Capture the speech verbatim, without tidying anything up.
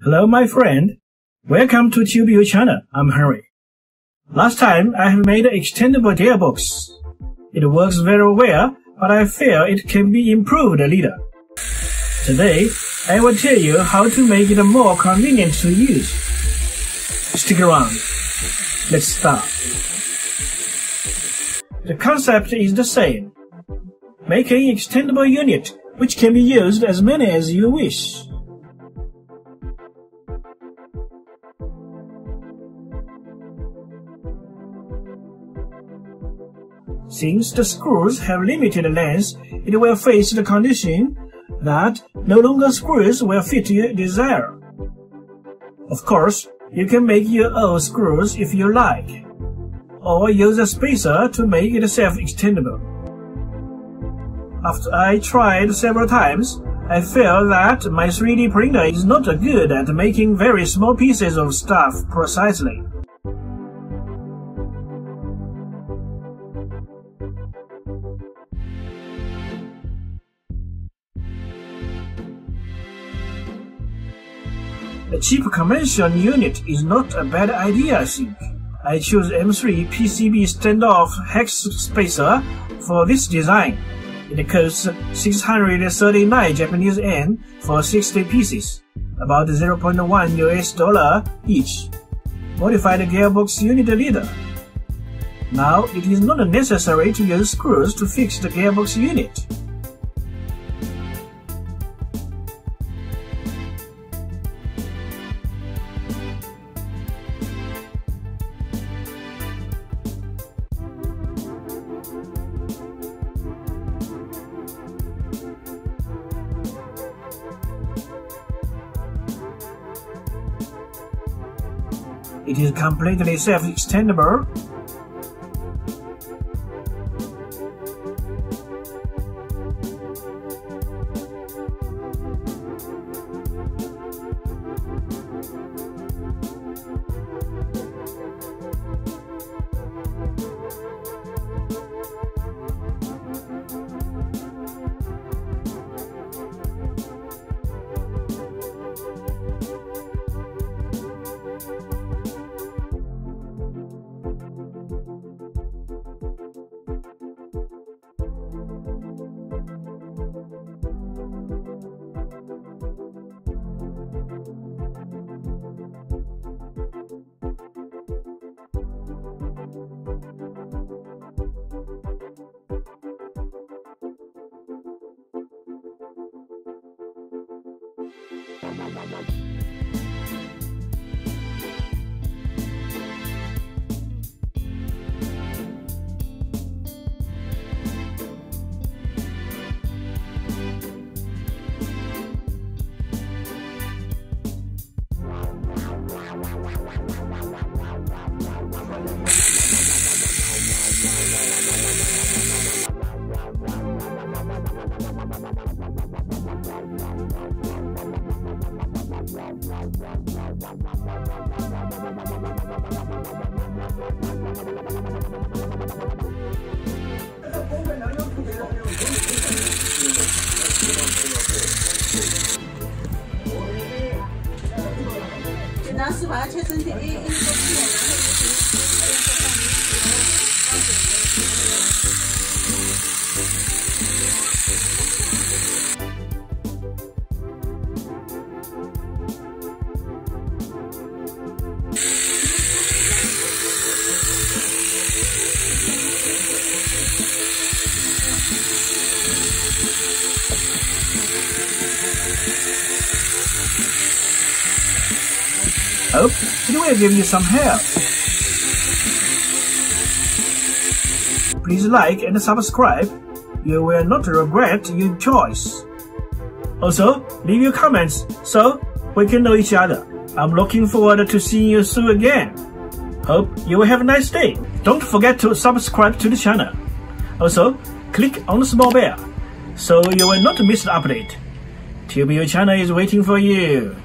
Hello my friend, welcome to Tubu channel, I'm Henry. Last time I have made an extendable gearbox. It works very well, but I feel it can be improved a little. Today, I will tell you how to make it more convenient to use. Stick around. Let's start. The concept is the same. Make an extendable unit which can be used as many as you wish. Since the screws have limited length, it will face the condition that no longer screws will fit your desire. Of course, you can make your own screws if you like, or use a spacer to make it self-extendable. After I tried several times, I feel that my three D printer is not good at making very small pieces of stuff precisely. A cheap convention unit is not a bad idea, I think. I choose M three P C B standoff hex spacer for this design. It costs six hundred thirty-nine Japanese yen for sixty pieces, about zero point one U S dollar each. Modify the gearbox unit leader. Now it is not necessary to use screws to fix the gearbox unit. It is completely self-extendable. Hope it will give you some help. Please like and subscribe. You will not regret your choice. Also, leave your comments so we can know each other. I'm looking forward to seeing you soon again. Hope you will have a nice day. Don't forget to subscribe to the channel. Also, click on the small bell so you will not miss the update. Tubu channel is waiting for you.